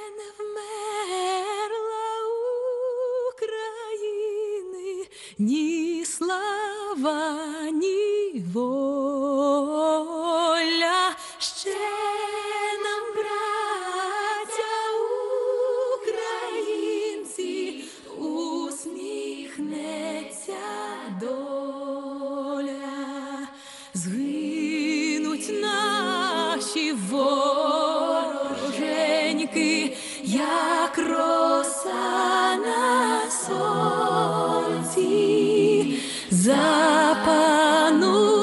не вмерла України ні слава, ні воля. Ще нам, браття українці, усміхнеться доля. Згинуть наші вороженьки, як роса на сонці, запанує